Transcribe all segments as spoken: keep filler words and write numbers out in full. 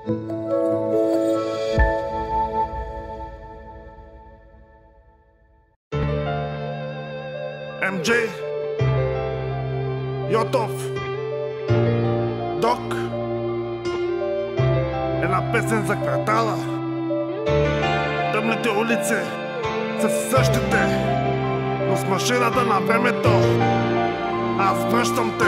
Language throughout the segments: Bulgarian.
Ем Джей, Йотов, Док. Една песен за квартала. Тъмните улици са същите, но с машината на времето аз връщам те.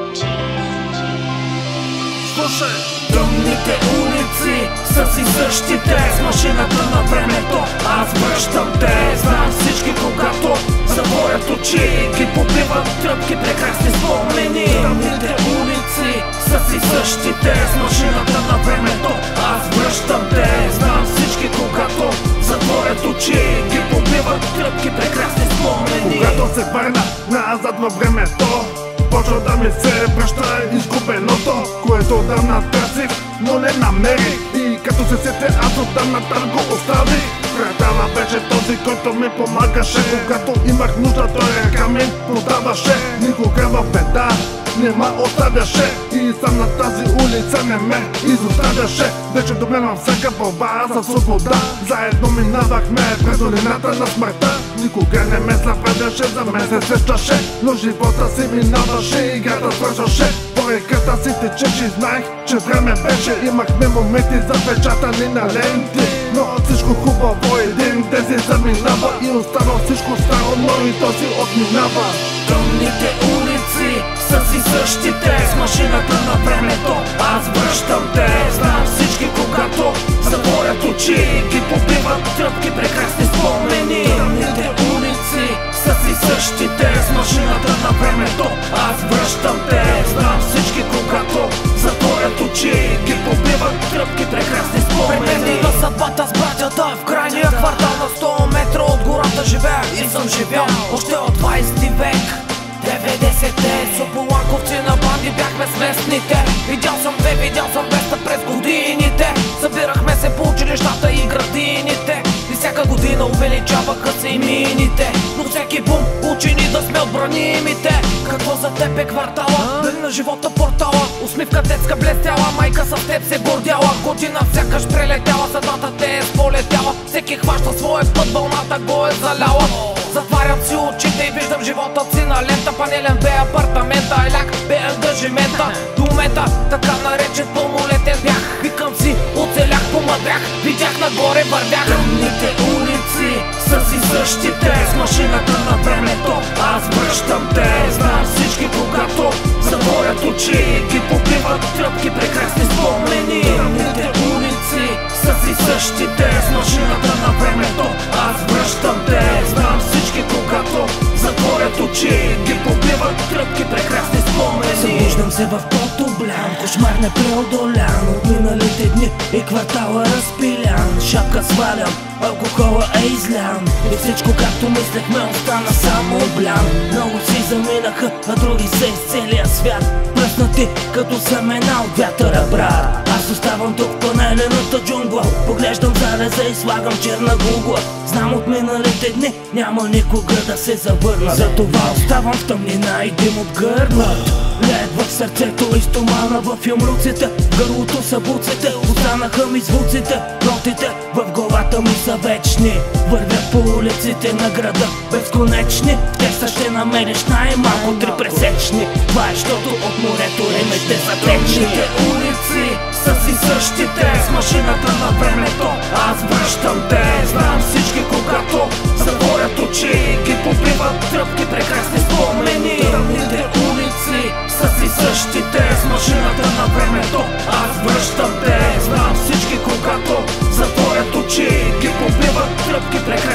Слушай! Тъмните улици са си същите, с машината на времето аз връщам те. Знам всички, когато затворят очи, ги побиват тръпки, прекрасни спомени. Тъмните улици са си същите, с машината на времето аз връщам те. Знам всички, когато затворят очи, ги побиват тръпки, прекрасни спомени. Когато се върна назад във времето, почва да ми се връща изгубеното, което отдавна търсих, но не намерих. И като се сетя, аз отдавна там го оставих. Квартала беше този, който ми помагаше. Когато имах нужда, той ръка ми подаваше. Никога в беда не ма оставяше. И сам на тази улица не ме изоставяше. Вече до мен във всяка борба за свобода. Заедно минавахме през долината на смъртта. Никога не ме забравяше, за мен се сещаше. Но живота си минаваше, играта свършваше. По реката си течеше, знаех, че време беше. Имахме моменти запечатани на ленти, но всичко хубаво един ден се заминава. И остава всичко старо, но и то си отминава. Тъмните улици са си същите, с машината на времето аз връщам те. Знам всички, когато затворят очи, ги побиват тръпки, прекрасни спомени. Тъмните улици са си същите, с машината на времето аз връщам те. Знам всички, когато затворят очи, ги побиват тръпки, прекрасни спомени. Припевни на съдбата с братята в крайния квартал, на сто метра от гората живея и съм живял още от двайсети век. деветдесетте сополанковци на банди бяхме с местните. Видял съм две, видял съм двеста през годините. Събирахме се по училищата и градините, и всяка година увеличаваха се и мините. Но всеки бум учи ни да сме отбранимите. Какво за теб е квартала? Дали на живота портала? Усмивка детска блестяла, майка с теб се гордяла. Година сякаш прелетяла, съдбата те е сполетяла. Всеки хваща своя път, вълната го е заляла. Затварям си очите и виждам живота си на лента. Панелен бе апартамента, еляк бе ангажимента. До момента така наречен пълнолетен бях. Викам си, оцелях, помадрях, видях нагоре, вървях. Тъмните улици са си същите, с машината на времето аз връщам те. Знам всички, когато затворят очи, ги побиват тръпки, прекрасни спомени. Тъмните улици са си същите, с машината на времето аз връщам те. Знам всички, когато затворят очи, ги побиват тръпки, прекрасни спомени. Събуждам се в по-тоблям, кошмар непреодолян от миналите дни и квартала разпилян. Шапка свалям, алкохола е излян и всичко както мислехме остана само блян. Много си заминаха, а други са из целия свят, пръснати като семена от вятъра, брат. Аз оставам тук в панелената джунгла, поглеждам залеза и слагам черна гугла. Знам от миналите дни няма никога да се завърна, затова оставам в тъмнина и дим от гърнат. Лед в сърцето и стомана в юмруците, в гърлото са буците. Останаха ми звуците, нотите в главата ми са вечни. Вървя по улиците на града безконечни, в текста ще намериш най-малко три пресечни. Това е, защото от морето римите са течни. Тъмните улици са си същите, с машината на времето аз връщам те. Знам всички, когато затворят очи, ги побиват тръпки, прекрасни спомени. Тъмните улици са си същите, с машината на времето аз връщам те. Знам всички, когато затворят очи, ги побиват тръпки, прекрасни